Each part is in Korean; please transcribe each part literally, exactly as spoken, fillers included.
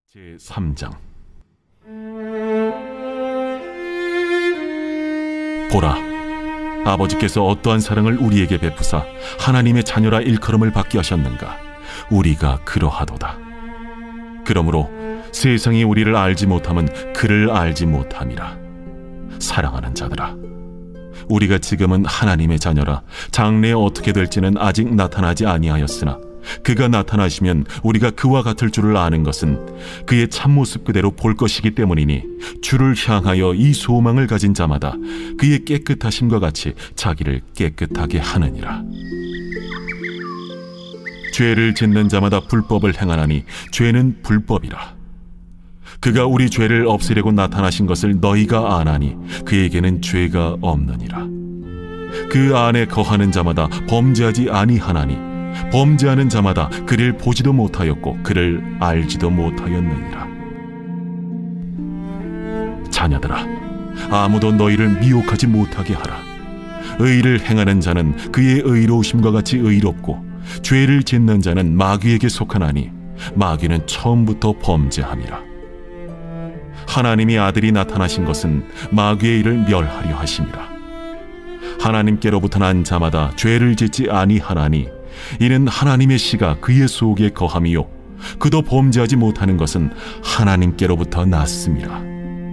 제삼 장. 보라, 아버지께서 어떠한 사랑을 우리에게 베푸사 하나님의 자녀라 일컬음을 받게 하셨는가. 우리가 그러하도다. 그러므로 세상이 우리를 알지 못함은 그를 알지 못함이라. 사랑하는 자들아, 우리가 지금은 하나님의 자녀라. 장래에 어떻게 될지는 아직 나타나지 아니하였으나 그가 나타나시면 우리가 그와 같을 줄을 아는 것은 그의 참모습 그대로 볼 것이기 때문이니, 주를 향하여 이 소망을 가진 자마다 그의 깨끗하심과 같이 자기를 깨끗하게 하느니라. 죄를 짓는 자마다 불법을 행하나니 죄는 불법이라. 그가 우리 죄를 없애려고 나타나신 것을 너희가 아나니 그에게는 죄가 없느니라. 그 안에 거하는 자마다 범죄하지 아니하나니 범죄하는 자마다 그를 보지도 못하였고 그를 알지도 못하였느니라. 자녀들아, 아무도 너희를 미혹하지 못하게 하라. 의를 행하는 자는 그의 의로우심과 같이 의롭고 죄를 짓는 자는 마귀에게 속하나니 마귀는 처음부터 범죄함이라. 하나님이 아들이 나타나신 것은 마귀의 일을 멸하려 하심이라. 하나님께로부터 난 자마다 죄를 짓지 아니하나니 이는 하나님의 씨가 그의 속에 거함이요 그도 범죄하지 못하는 것은 하나님께로부터 났음이라.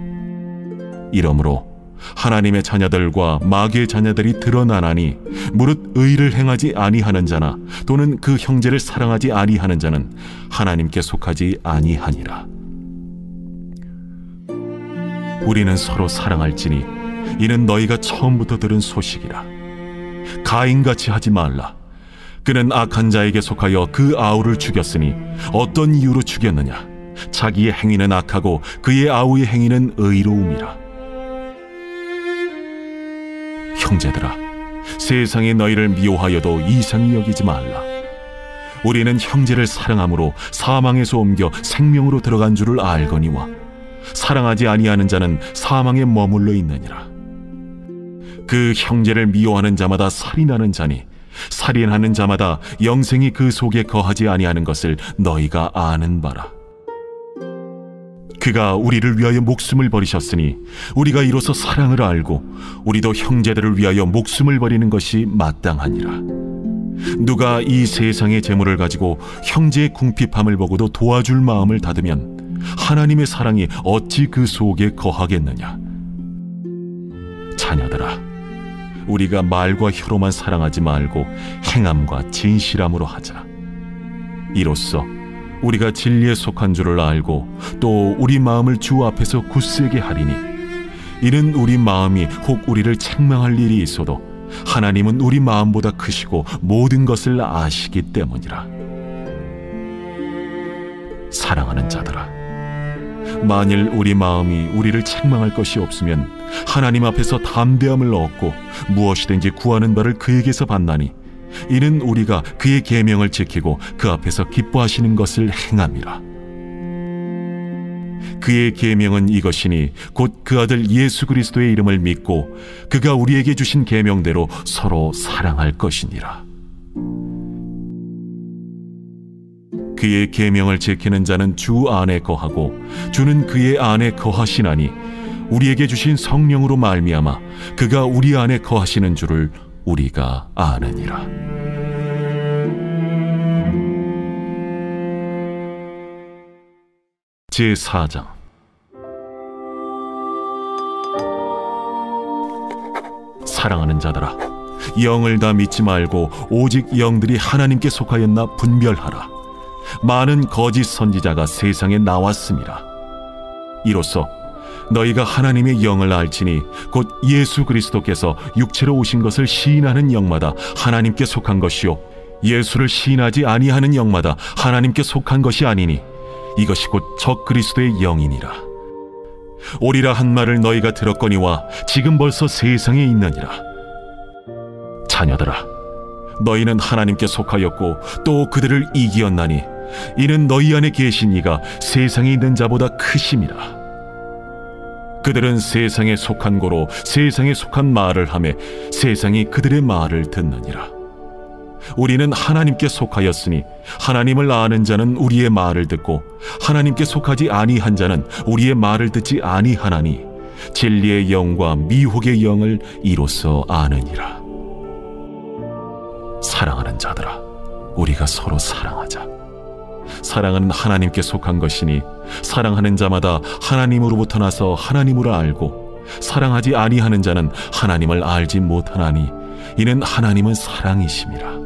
이러므로 하나님의 자녀들과 마귀의 자녀들이 드러나나니 무릇 의를 행하지 아니하는 자나 또는 그 형제를 사랑하지 아니하는 자는 하나님께 속하지 아니하니라. 우리는 서로 사랑할지니 이는 너희가 처음부터 들은 소식이라. 가인같이 하지 말라. 그는 악한 자에게 속하여 그 아우를 죽였으니 어떤 이유로 죽였느냐? 자기의 행위는 악하고 그의 아우의 행위는 의로움이라. 형제들아, 세상이 너희를 미워하여도 이상히 여기지 말라. 우리는 형제를 사랑함으로 사망에서 옮겨 생명으로 들어간 줄을 알거니와 사랑하지 아니하는 자는 사망에 머물러 있느니라. 그 형제를 미워하는 자마다 살인하는 자니 살인하는 자마다 영생이 그 속에 거하지 아니하는 것을 너희가 아는 바라. 그가 우리를 위하여 목숨을 버리셨으니 우리가 이로써 사랑을 알고 우리도 형제들을 위하여 목숨을 버리는 것이 마땅하니라. 누가 이 세상의 재물을 가지고 형제의 궁핍함을 보고도 도와줄 마음을 닫으면 하나님의 사랑이 어찌 그 속에 거하겠느냐. 자녀들아, 우리가 말과 혀로만 사랑하지 말고 행함과 진실함으로 하자. 이로써 우리가 진리에 속한 줄을 알고 또 우리 마음을 주 앞에서 굳세게 하리니, 이는 우리 마음이 혹 우리를 책망할 일이 있어도 하나님은 우리 마음보다 크시고 모든 것을 아시기 때문이라. 사랑하는 자들아, 만일 우리 마음이 우리를 책망할 것이 없으면 하나님 앞에서 담대함을 얻고 무엇이든지 구하는 바를 그에게서 받나니, 이는 우리가 그의 계명을 지키고 그 앞에서 기뻐하시는 것을 행함이라. 그의 계명은 이것이니 곧 그 아들 예수 그리스도의 이름을 믿고 그가 우리에게 주신 계명대로 서로 사랑할 것이니라. 그의 계명을 지키는 자는 주 안에 거하고 주는 그의 안에 거하시나니, 우리에게 주신 성령으로 말미암아 그가 우리 안에 거하시는 줄을 우리가 아느니라. 제사 장. 사랑하는 자들아, 영을 다 믿지 말고 오직 영들이 하나님께 속하였나 분별하라. 많은 거짓 선지자가 세상에 나왔습니다. 이로써 너희가 하나님의 영을 알지니 곧 예수 그리스도께서 육체로 오신 것을 시인하는 영마다 하나님께 속한 것이요 예수를 시인하지 아니하는 영마다 하나님께 속한 것이 아니니, 이것이 곧 적 그리스도의 영이니라. 오리라 한 말을 너희가 들었거니와 지금 벌써 세상에 있느니라. 자녀들아, 너희는 하나님께 속하였고 또 그들을 이기었나니 이는 너희 안에 계신 이가 세상에 있는 자보다 크심이라. 그들은 세상에 속한 고로 세상에 속한 말을 하며 세상이 그들의 말을 듣느니라. 우리는 하나님께 속하였으니 하나님을 아는 자는 우리의 말을 듣고 하나님께 속하지 아니한 자는 우리의 말을 듣지 아니하나니 진리의 영과 미혹의 영을 이로써 아느니라. 사랑하는 자들아, 우리가 서로 사랑하자. 사랑은 하나님께 속한 것이니 사랑하는 자마다 하나님으로부터 나서 하나님으로 알고 사랑하지 아니하는 자는 하나님을 알지 못하나니 이는 하나님은 사랑이심이라.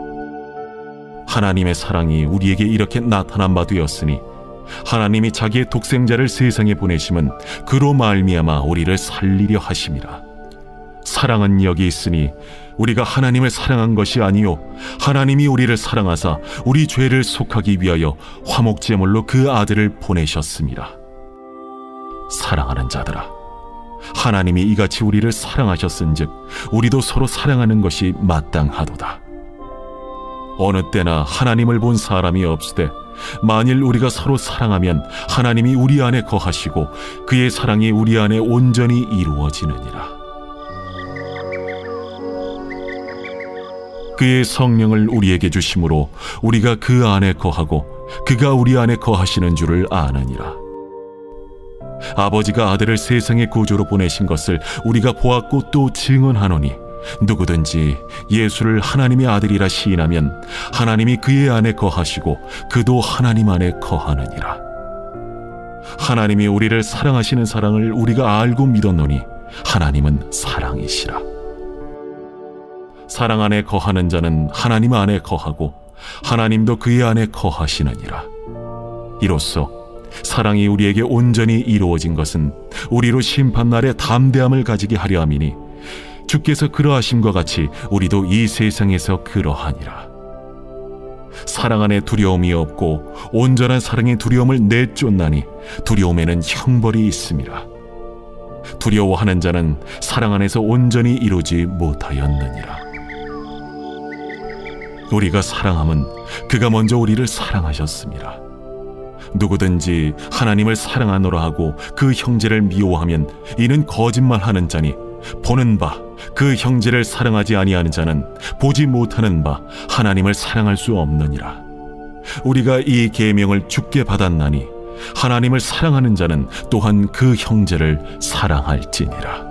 하나님의 사랑이 우리에게 이렇게 나타난 바 되었으니 하나님이 자기의 독생자를 세상에 보내심은 그로 말미암아 우리를 살리려 하심이라. 사랑은 여기 있으니 우리가 하나님을 사랑한 것이 아니요 하나님이 우리를 사랑하사 우리 죄를 속하기 위하여 화목제물로 그 아들을 보내셨습니다. 사랑하는 자들아, 하나님이 이같이 우리를 사랑하셨은즉 우리도 서로 사랑하는 것이 마땅하도다. 어느 때나 하나님을 본 사람이 없으되 만일 우리가 서로 사랑하면 하나님이 우리 안에 거하시고 그의 사랑이 우리 안에 온전히 이루어지느니라. 그의 성령을 우리에게 주심으로 우리가 그 안에 거하고 그가 우리 안에 거하시는 줄을 아느니라. 아버지가 아들을 세상의 구주로 보내신 것을 우리가 보았고 또 증언하노니 누구든지 예수를 하나님의 아들이라 시인하면 하나님이 그의 안에 거하시고 그도 하나님 안에 거하느니라. 하나님이 우리를 사랑하시는 사랑을 우리가 알고 믿었노니 하나님은 사랑이시라. 사랑 안에 거하는 자는 하나님 안에 거하고 하나님도 그의 안에 거하시느니라. 이로써 사랑이 우리에게 온전히 이루어진 것은 우리로 심판날에 담대함을 가지게 하려 함이니 주께서 그러하심과 같이 우리도 이 세상에서 그러하니라. 사랑 안에 두려움이 없고 온전한 사랑의 두려움을 내쫓나니 두려움에는 형벌이 있음이라. 두려워하는 자는 사랑 안에서 온전히 이루지 못하였느니라. 우리가 사랑함은 그가 먼저 우리를 사랑하셨습니다. 누구든지 하나님을 사랑하노라 하고 그 형제를 미워하면 이는 거짓말하는 자니 보는 바 그 형제를 사랑하지 아니하는 자는 보지 못하는 바 하나님을 사랑할 수 없느니라. 우리가 이 계명을 주께 받았나니 하나님을 사랑하는 자는 또한 그 형제를 사랑할지니라.